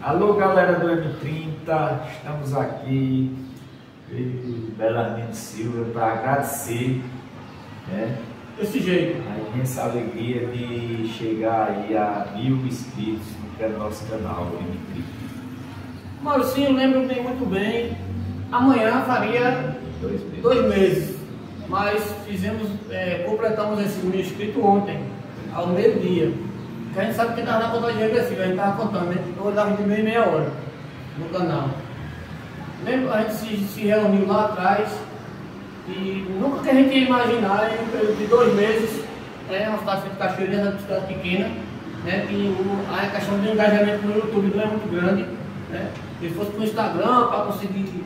Alô, galera do M30, estamos aqui, Belarmino Silva, para agradecer, né, desse jeito, a imensa alegria de chegar aí a 1000 inscritos no nosso canal M30. Mauricinho, lembro bem, muito bem, amanhã faria 2 meses, mas completamos esse 1000 inscritos ontem, ao meio-dia. Que a gente sabe que estava na contagem regressiva, a gente estava contando, né? Eu olhava de meia hora no canal. Lembra, a gente se reuniu lá atrás e nunca que a gente ia imaginar, em um período de 2 meses, uma cidade de Cachoeirinha, uma cidade pequena, né? Que a questão do engajamento no YouTube não é muito grande, né? Se fosse para o Instagram, para conseguir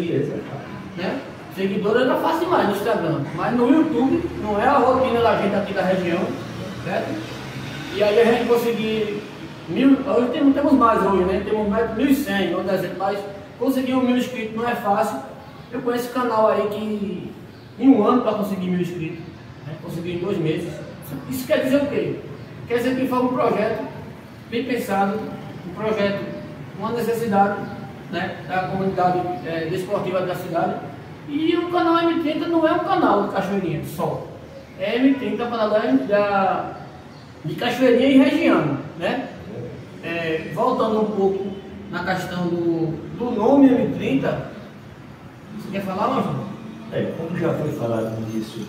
né? Seguidor era fácil demais no Instagram, mas no YouTube não é a rotina da gente aqui da região, certo? E aí a gente conseguiu 1000, hoje não temos mais hoje, né? Temos mais de 1100, mas conseguir 1000 inscritos não é fácil. Eu conheço canal aí que em um ano para conseguir 1000 inscritos, né? Conseguir em 2 meses. Isso quer dizer o quê? Quer dizer que foi um projeto bem pensado, um projeto, uma necessidade, né, da comunidade desportiva da cidade. E o canal M30 não é um canal de Cachoeirinha só. É M30 para de Cachoeirinha e região, né? Voltando um pouco na questão do nome M30, você quer falar, Marcelo? Como já foi falado no início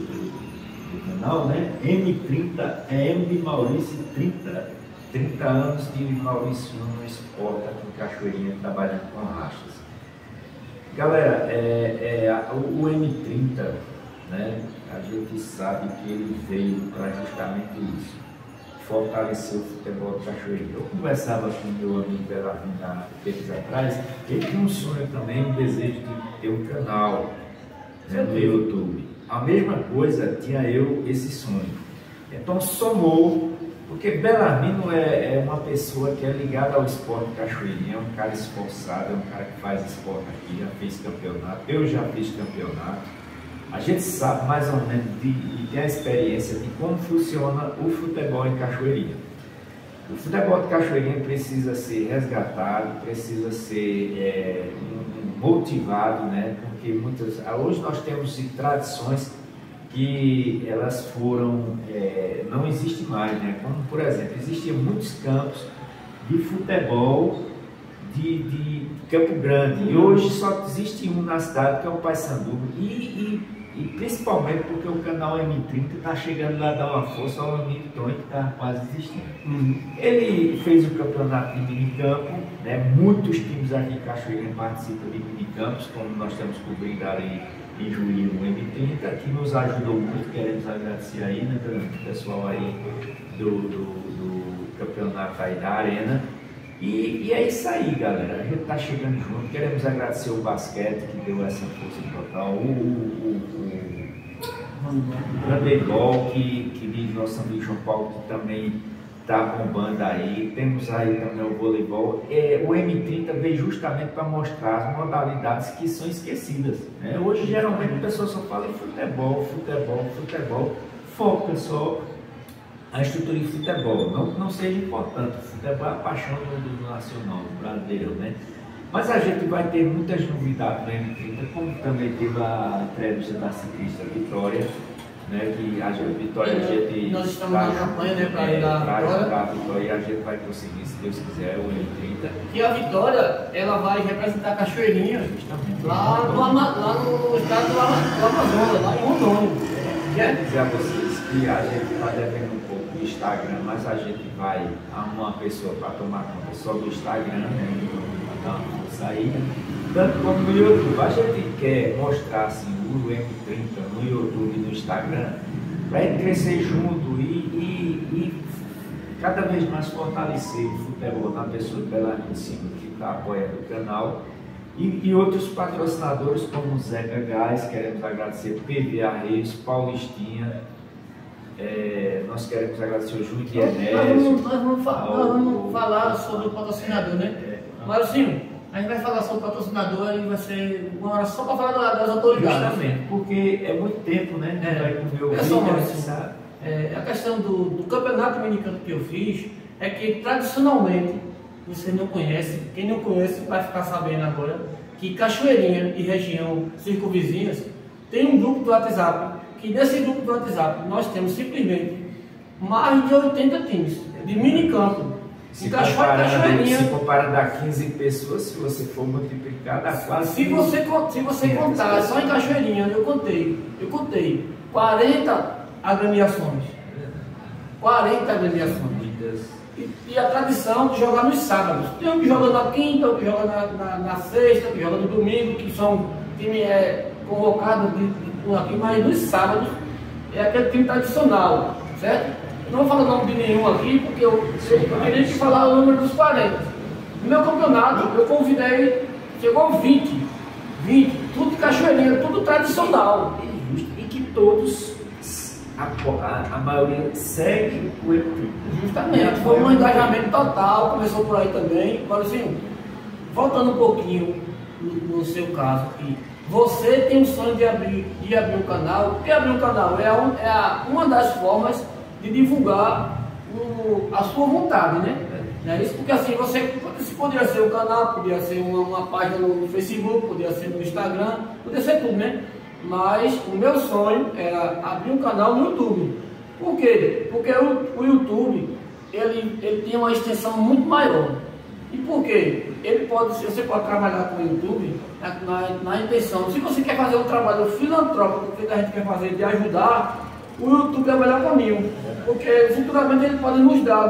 do canal, né? M30 é M de Maurício 30 anos de Maurício no esporte aqui em Cachoeirinha, trabalhando com rachas. Galera, o M30, né? A gente sabe que ele veio para justamente isso, fortalecer o futebol de Cachoeirinha. Eu conversava com meu amigo Belarmino há tempos atrás, ele tinha um sonho também, um desejo de ter um canal, né, no YouTube. A mesma coisa tinha eu esse sonho. Então somou, porque Belarmino é uma pessoa que é ligada ao esporte Cachoeirinha, é um cara esforçado, é um cara que faz esporte aqui, já fez campeonato, eu já fiz campeonato. A gente sabe mais ou menos e tem a experiência de como funciona o futebol em Cachoeirinha. O futebol de Cachoeirinha precisa ser resgatado, precisa ser motivado, né? Porque hoje nós temos tradições que elas foram, não existem mais, né? Como, por exemplo, existiam muitos campos de futebol de Campo Grande, e hoje só existe um na cidade, que é o Paysandu, e principalmente porque o canal M30 está chegando lá a dar uma força ao amigo Tony, que está quase existindo. Ele fez o campeonato de minicampo, né? Muitos times aqui em Cachoeirinha participam de minicampos, como nós estamos cobrindo ali em Juí no M30, que nos ajudou muito. Queremos agradecer aí, né, o pessoal aí do campeonato aí da Arena. E é isso aí, galera. A gente está chegando junto. Queremos agradecer o basquete, que deu essa força total, o handebol, que diz nosso amigo João Paulo, que também está bombando aí. Temos aí também o voleibol. O M30 veio justamente para mostrar as modalidades que são esquecidas, né? Hoje, geralmente, a pessoa só fala em futebol. Foca só a estrutura de futebol. Não seja importante. O futebol é a paixão do nacional, do brasileiro, né? Mas a gente vai ter muitas novidades no M30, como também teve a entrevista da ciclista Vitória, né? Que a Vitória, nós estamos na campanha, né, para ajudar a Vitória, e a gente vai conseguir, se Deus quiser, o M30. E a Vitória, ela vai representar a Cachoeirinha lá no estado do Amazonas, lá em Rondônia. Quero dizer a vocês que a gente está devendo um pouco do Instagram, mas a gente vai arrumar uma pessoa para tomar conta só do Instagram, né? Dar uma força aí, tanto como no YouTube. A gente quer mostrar assim, o M30 no YouTube e no Instagram, para ele crescer junto e cada vez mais fortalecer o futebol na pessoa de Belarmino Silva, que está apoiando o canal. E outros patrocinadores como o Zeca Gás, queremos agradecer PVA Reis, Paulistinha, nós queremos agradecer o Júlio Enésio. Nós vamos falar sobre o patrocinador, né? Mauricinho, a gente vai falar sobre o patrocinador e vai ser uma hora só para falar das autoridades. Justamente, porque é muito tempo, né? Vai comer o a questão do campeonato minicampo que eu fiz é que tradicionalmente você não conhece, quem não conhece vai ficar sabendo agora, que Cachoeirinha e região circunvizinhas tem um grupo do WhatsApp, que nesse grupo do WhatsApp nós temos simplesmente mais de 80 times de minicampo. Se compara da 15 pessoas, se você for multiplicar, dá quase. Se você contar, só em Cachoeirinha, eu contei 40 agremiações. 40 agremiações. E a tradição de jogar nos sábados. Tem um que joga na quinta, outro que joga na sexta, que joga no domingo, que são time convocado por aqui, mas nos sábados é aquele time tradicional, certo? Não vou falar o nome de nenhum aqui, porque eu teria que falar o número dos 40. No meu campeonato, eu convidei, chegou 20, tudo de Cachoeirinha, tudo tradicional. E que todos, a maioria segue o M30. Justamente, foi um engajamento total, começou por aí também. Agora assim, voltando um pouquinho no seu caso aqui, você tem o sonho de abrir um canal. Porque abrir um canal é uma das formas de divulgar a sua vontade, né? Não é isso? Porque assim, você poderia ser um canal, poderia ser uma página no Facebook, poderia ser no Instagram, poderia ser tudo, né? Mas o meu sonho era abrir um canal no YouTube. Por quê? Porque o YouTube, ele tem uma extensão muito maior. E por quê? Você pode trabalhar com o YouTube na intenção. Se você quer fazer um trabalho filantrópico, que a gente quer fazer de ajudar, o YouTube é o melhor caminho, porque futuramente ele pode nos dar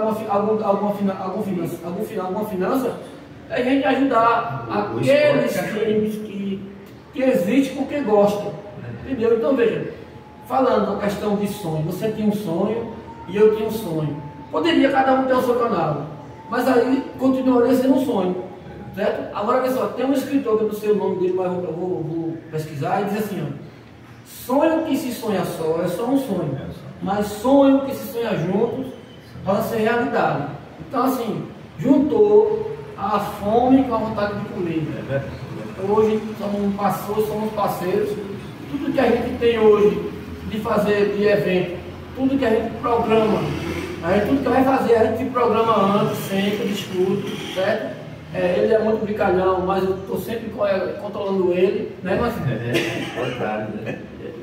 alguma finança, a gente ajudar aqueles times que existem porque gostam, entendeu? Então veja, falando a questão de sonho, você tinha um sonho e eu tinha um sonho, poderia cada um ter o seu canal, mas aí continuaria sendo um sonho, certo? Agora pessoal, tem um escritor que eu não sei o nome dele, mas eu vou pesquisar e diz assim, ó: sonho que se sonha só é só um sonho, mas sonho que se sonha juntos pode ser realidade. Então assim, juntou a fome com a vontade de comer. Hoje somos parceiros. Tudo que a gente tem hoje de fazer de evento, tudo que a gente programa, tudo que vai fazer a gente programa antes, sempre, discute, certo? Ele é muito brincalhão, mas eu estou sempre controlando ele, né, Marcinho? Contrário, né?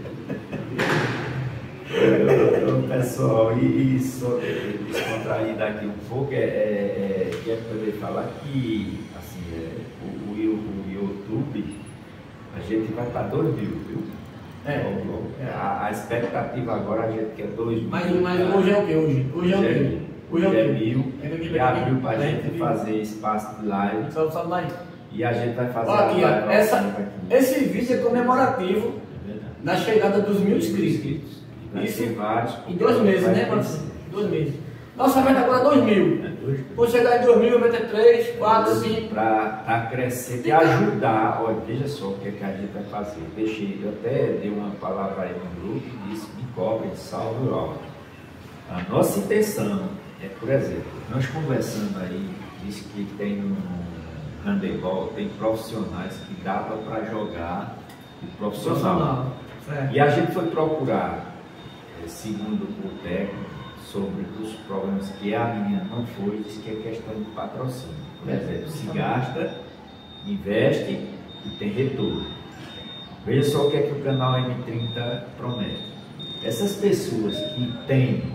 Pessoal, e só descontrair daqui um pouco, quero poder falar que assim, o YouTube, a gente vai para 2 mil, viu? A expectativa agora a gente quer 2 mil. Mas hoje é o que? Hoje é o que? Hoje é 1000 e abriu para a gente fazer espaço de live. Só mais. E a gente vai fazer esse vídeo é comemorativo da chegada dos 1000 inscritos. Isso em 2 meses, né, Marcinho? 2 meses. Nossa meta agora é 2000. Vou chegar em 2000, vai ter 3, 4, 5. Para crescer e ajudar. Olha, veja só o que a gente vai fazer. Eu até dei uma palavra aí no grupo e disse: me cobre, salve o áudio. A nossa intenção é, por exemplo, nós conversando aí, disse que tem um handebol, tem profissionais que dava para jogar o profissional. E a gente foi procurar, segundo o técnico, sobre os problemas que a menina não foi, disse que é questão de patrocínio. Por exemplo, se gasta, investe e tem retorno. Veja só o que é que o canal M30 promete. Essas pessoas que têm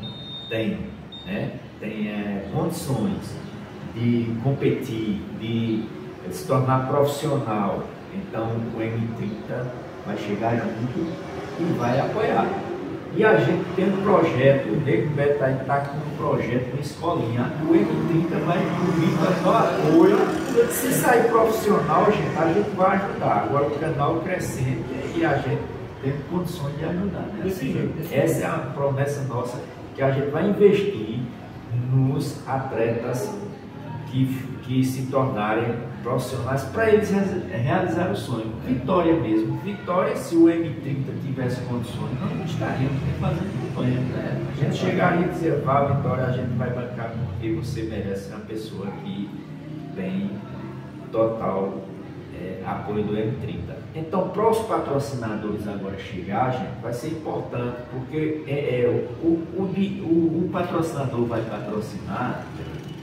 condições de competir, de se tornar profissional, então o M30 vai chegar junto e vai apoiar. E a gente tem um projeto, o Nego Beto está com um projeto na escolinha, o M30 vai vir para dar apoio. Se sair profissional, a gente vai ajudar. Agora o canal crescendo e a gente tem condições de ajudar. Né? Essa é a promessa nossa, que a gente vai investir nos atletas que se tornarem profissionais, para eles realizar o sonho. Vitória mesmo. Vitória, se o M30 tivesse condições, não estaríamos fazendo campanha. A gente chegaria e dizer: vá, Vitória, a gente vai bancar porque você merece, uma pessoa que tem total apoio do M30. Então, para os patrocinadores agora chegar, gente, vai ser importante, porque o patrocinador vai patrocinar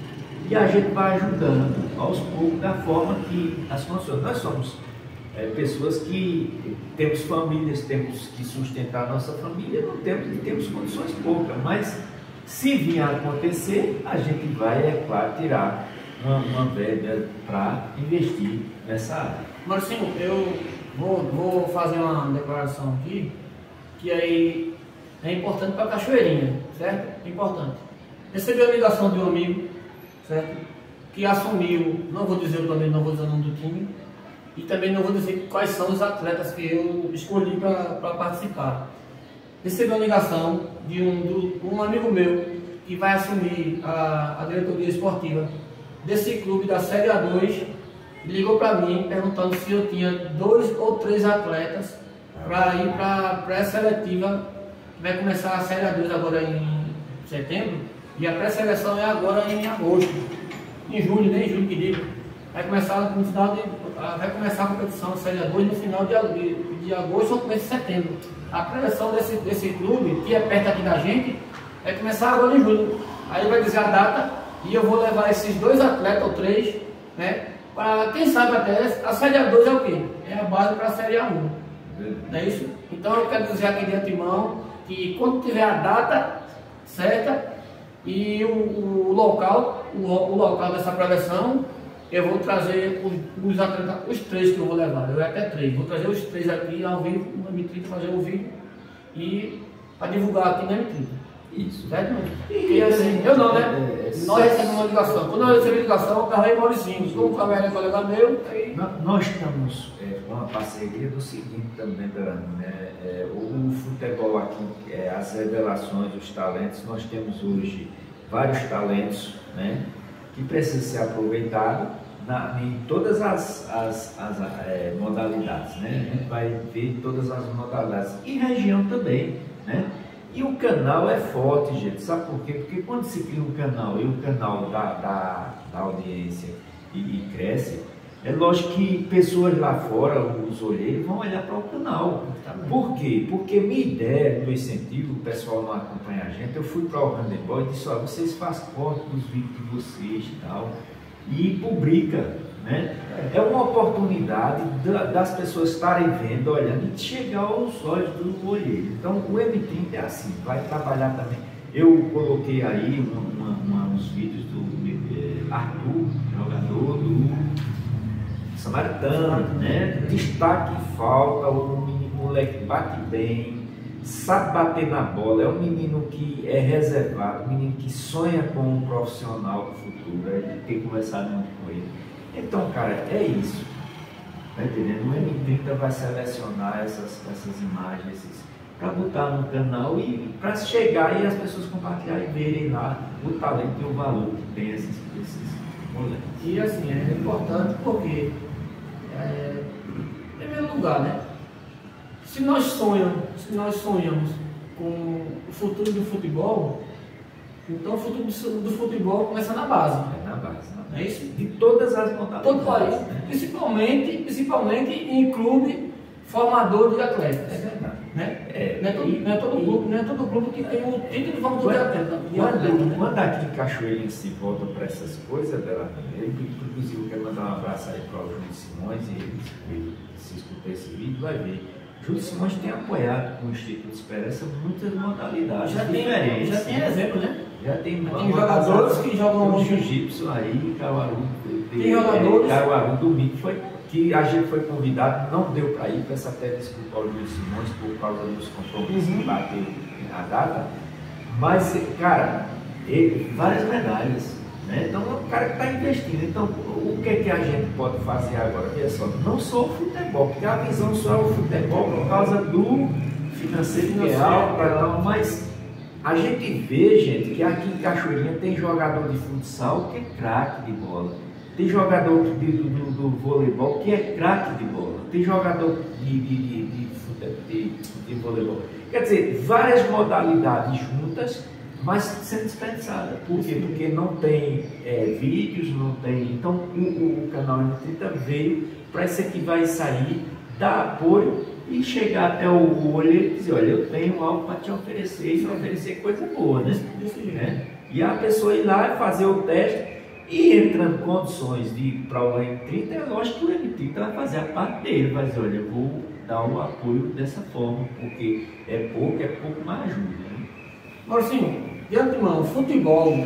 e a gente vai ajudando aos poucos da forma que as condições. Nós somos pessoas que temos famílias, temos que sustentar a nossa família, não temos e temos condições poucas, mas se vir a acontecer, a gente vai, é claro, tirar uma verba para investir nessa área. Marcinho, eu vou fazer uma declaração aqui, que aí é importante para a Cachoeirinha, certo? É importante. Recebi a ligação de um amigo, certo? Que assumiu, não vou dizer também, não vou dizer o nome do time, e também não vou dizer quais são os atletas que eu escolhi para participar. Recebi uma ligação de um amigo meu que vai assumir a diretoria esportiva desse clube da Série A2, ligou para mim perguntando se eu tinha 2 ou 3 atletas para ir para a pré-seletiva, que vai começar a Série A2 agora em setembro, e a pré-seleção é agora em agosto, em julho, nem julho que digo. Vai começar a competição da Série A2 no final de agosto ou começo de setembro. A pré-seleção desse clube, que é perto aqui da gente, vai começar agora em julho. Aí vai dizer a data e eu vou levar esses 2 atletas ou 3, né? Para quem sabe até a Série A2 é o quê? É a base para a Série A1. Não é isso? Então eu quero dizer aqui de antemão que quando tiver a data certa e o local dessa preleção, eu vou trazer os atletas, os 3 que eu vou levar, eu até 3, vou trazer os 3 aqui ao vivo, no M30, fazer o vídeo e para divulgar aqui no M30. Isso. Certo? E assim, eu não, né? Nós recebemos uma ligação. Quando eu recebi a ligação, eu carreguei Mauricinho. Como o Caverna é colega meu, aí... Nós estamos com uma parceria do seguinte também, Berano, né? O futebol aqui, as revelações, os talentos, nós temos hoje vários talentos, né? Que precisam ser aproveitados em todas as modalidades, né? A gente vai ver todas as modalidades. E região também, né? E o canal é forte, gente. Sabe por quê? Porque quando se cria um canal e o canal da audiência e cresce, é lógico que pessoas lá fora, os olheiros, vão olhar para o canal. Por quê? Porque minha ideia, meu incentivo, o pessoal não acompanha a gente, eu fui para o handebol e disse, ó, vocês fazem corte dos vídeos de vocês e tal, e publica, né? É uma oportunidade das pessoas estarem vendo, olhando, e chegar aos olhos do olheiro. Então o M30 é assim, vai trabalhar também. Eu coloquei aí uns vídeos do Arthur, jogador do Samaritano, né? Destaque e falta, o moleque bate bem, sabe bater na bola, é um menino que é reservado, um menino que sonha com um profissional do futuro, ele tem conversado muito com ele. Então, cara, é isso. Tá entendendo? O M30 vai selecionar essas imagens para botar no canal e para chegar e as pessoas compartilharem e verem lá o talento e o valor que tem esses moleques. E assim, é importante porque, em primeiro lugar, né? Se nós sonhamos com o futuro do futebol, então o futuro do futebol começa na base. É na base, não é isso? De todas as modalidades. Todo país, né? Principalmente em clube formador de atletas. É verdade. Né? Não é todo clube que tem o título de formador de atleta. Quando aqui em Cachoeirinha se volta para essas coisas, Bela, inclusive eu quero mandar um abraço aí para o Júlio Simões, e se escutar esse vídeo vai ver. Júlio Simões tem apoiado com o Instituto Esperança muitas modalidades diferentes. Já tem exemplo, né? Já tem jogadores que jogam jiu-jitsu aí, Caruaru. Tem jogadores. Caruaru, domingo que a gente foi convidado, não deu para ir, peço até desculpa ao Júlio Simões por causa dos compromissos que bateu a data. Mas, cara, várias medalhas. Né? Então é um cara que está investindo. Então, o que a gente pode fazer agora? Olha só, não só o futebol, porque a visão só é o futebol por causa do financeiro que é alto, mas a gente vê, gente, que aqui em Cachoeirinha tem jogador de futsal que é craque de bola, tem jogador do voleibol que é craque de bola, tem jogador de voleibol. Quer dizer, várias modalidades juntas, mas sendo desperdiçada. Por quê? Porque não tem vídeos, não tem. Então o canal M30 veio para isso aqui vai sair, dar apoio e chegar até o olheiro e dizer, olha, eu tenho algo para te oferecer e oferecer coisa boa, né? E a pessoa ir lá e fazer o teste. E entrando condições de prova M30, é lógico que o M30 vai fazer a parte dele, vai dizer, olha, eu vou dar o apoio dessa forma, porque é pouco, mas ajuda. Né? Marcinho, de antemão, futebol,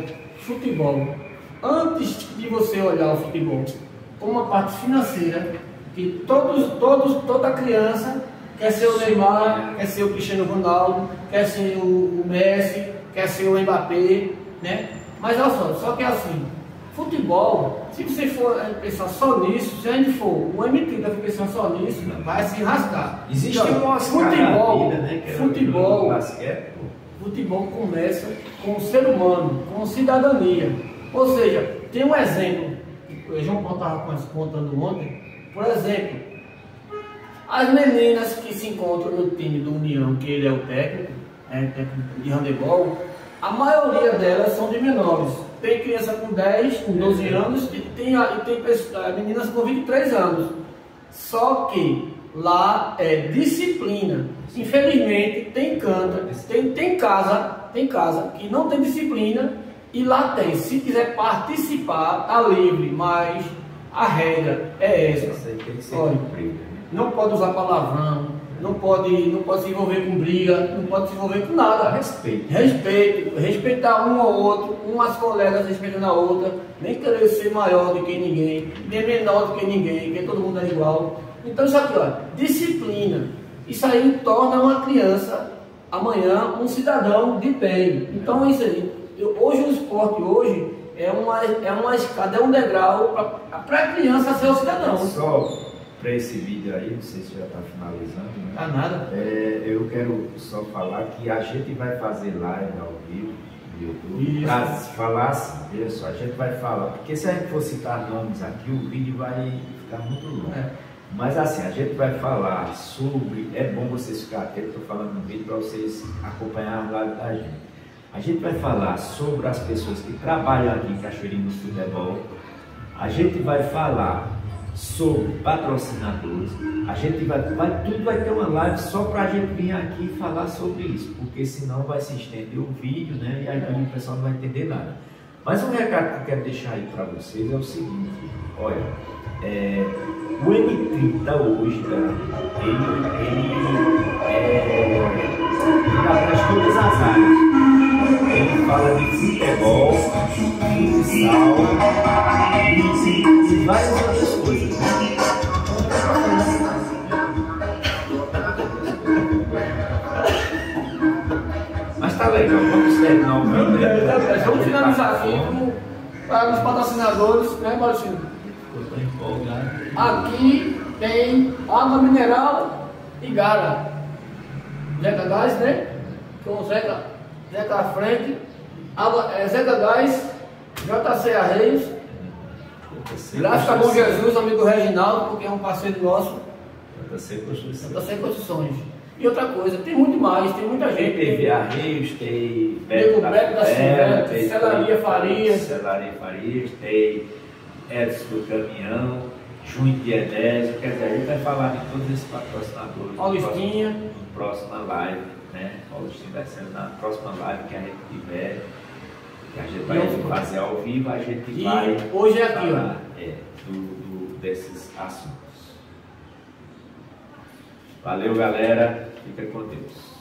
antes de você olhar o futebol como uma parte financeira, que toda criança quer ser o Neymar, quer ser o Cristiano Ronaldo, quer ser o Messi, quer ser o Mbappé, né? Mas olha só que é assim, futebol, se você for pensar só nisso, se a gente for o M30 for pensar só nisso, vai se rasgar. Existe então, uma futebol, vida, né, futebol começa com o ser humano, com cidadania. Ou seja, tem um exemplo, o João Paulo estava contando ontem, por exemplo, as meninas que se encontram no time do União, que ele é o técnico de handebol, a maioria delas são de menores. Tem criança com 10, com 12 anos e tem meninas com 23 anos. Só que lá é disciplina. Infelizmente tem casa que não tem disciplina e lá tem. Se quiser participar, tá livre, mas a regra é essa. Olha, não pode usar palavrão, não pode se envolver com briga, não pode se envolver com nada. Respeitar um ao outro, umas colegas respeitando a outra, nem querer ser maior do que ninguém, nem menor do que ninguém, que todo mundo é igual. Então isso aqui, ó, disciplina. Isso aí torna uma criança amanhã um cidadão de bem. Então isso aí, hoje o esporte hoje é uma escada, é um degrau para a criança ser um cidadão. Só para esse vídeo aí, não sei se já está finalizando, né? Tá nada. Eu quero só falar que a gente vai fazer live ao vivo no YouTube para falar assim, olha só, a gente vai falar, porque se a gente for citar nomes aqui, o vídeo vai ficar muito longo. Mas assim, a gente vai falar sobre, é bom vocês ficarem atentos, estou falando no vídeo para vocês acompanhar a live da gente. A gente vai falar sobre as pessoas que trabalham aqui em Cachoeirinha no futebol. A gente vai falar sobre patrocinadores. A gente tudo vai ter uma live só para a gente vir aqui e falar sobre isso, porque senão vai se estender o vídeo, né? E aí o pessoal não vai entender nada. Mas um recado que eu quero deixar aí para vocês é o seguinte: olha, o M30 hoje, ele abrange todas as áreas. Ele fala de futebol, futsal e várias outras coisas. Mas tá legal, vamos terminar o vídeo. Vamos finalizar aqui para os patrocinadores, né, Maurício? Aqui tem água mineral e gara. Zeca Gás, né? Com Zeca à frente. Zeca Gás, JC Arreios. Graças a Bom Jesus, amigo Reginaldo, porque é um parceiro nosso. JC Construções. E outra coisa, tem muito mais, tem muita gente. Tem PV Arreios, tem Beco da Silveira, Celaria Farias, tem Edson do Caminhão, Junho de Edésio. Quer dizer, a gente vai falar de todos esses patrocinadores Paulistinha. na próxima live, né? Paulistinha vai ser na próxima live que a gente tiver, que a gente vai fazer ao vivo, a gente vai hoje é aqui, falar desses assuntos. Valeu, galera. Fica com Deus.